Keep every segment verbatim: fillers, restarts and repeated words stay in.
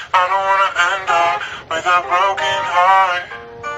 I don't wanna end up with a broken heart.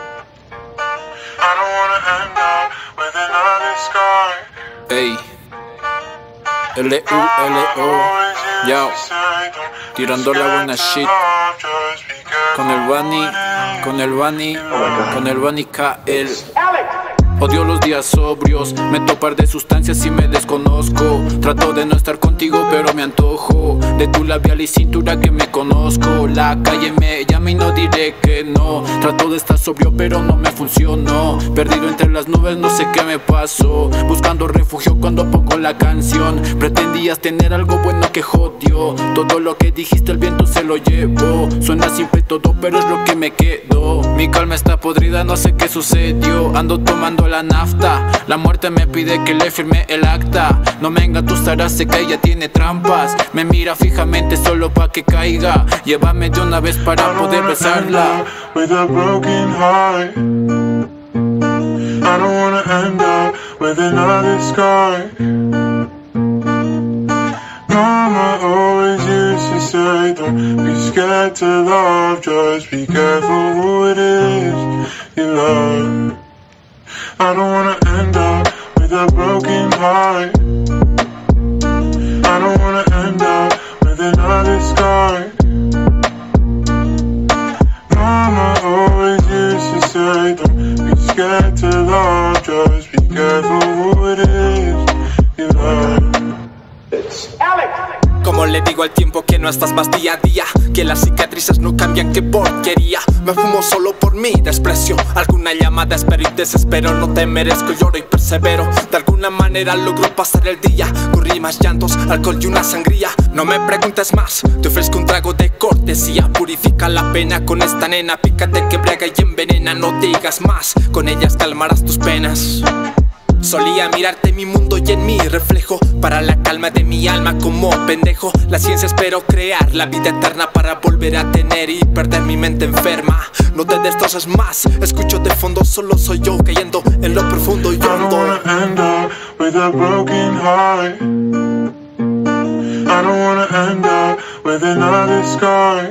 I don't wanna end up with another scar. Ey, L U L O, yo, tirando la buena shit. Con el Bunny, con el Bunny, con el Bunny K L. Odio los días sobrios, meto par de sustancias y me desconozco. Trato de no estar contigo pero me antojo de tu labial y cintura que me conozco. La calle me llama y no diré que no. Trato de estar sobrio pero no me funcionó. Perdido entre las nubes no sé qué me pasó. Buscando refugio cuando pongo la canción. Pretendías tener algo bueno que jodió. Todo lo que dijiste el viento se lo llevó. Suena simple todo pero es lo que me quedó. Mi calma está podrida, no sé qué sucedió. Ando tomando la nafta, la muerte me pide que le firme el acta. No me engatusarás, sé que ella tiene trampas. Me mira fijamente solo pa' que caiga. Llévame de una vez para poder besarla. With a broken heart, I don't wanna end up with another scar. Mama always used to say, don't be scared to love, just be careful who it is you love. I don't wanna end up with a broken heart. I don't wanna end up with another scar. Mama always used to say, don't be scared to love, just be careful who it is you love. Como le digo al tiempo que no estás más día a día, que las cicatrices no cambian, qué porquería. Me fumo solo por mi desprecio. Alguna llamada espero y desespero. No te merezco, lloro y persevero. De alguna manera logro pasar el día con rimas, llantos, alcohol y una sangría. No me preguntes más, te ofrezco un trago de cortesía. Purifica la pena con esta nena. Pícate que embriaga y envenena. No digas más, con ellas calmarás tus penas. Solía mirarte en mi mundo y en mi reflejo, para la calma de mi alma como pendejo. La ciencia espero crear la vida eterna para volver a tener y perder mi mente enferma. No te destroces más, escucho de fondo, solo soy yo cayendo en lo profundo y hondo. I don't wanna end up with a broken heart. I don't wanna end up with another scar.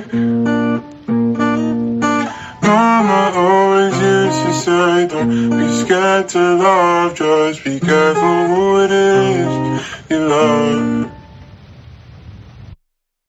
Mama always used to say, don't be scared to love, just be careful who it is you love.